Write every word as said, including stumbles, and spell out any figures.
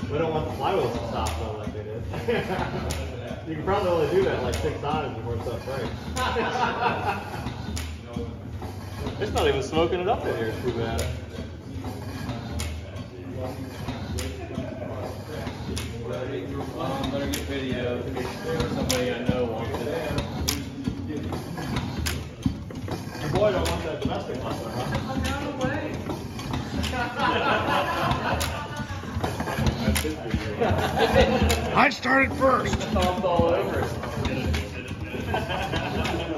We don't want the flywheels to stop though like they did. You can probably only do that like six times before it stops breaks. It's not even smoking it up in here, it's too bad. Um, better get video. Somebody I know wants it. Your boy don't want that domestic muscle, huh? Oh, no way. I started first. It's all over it.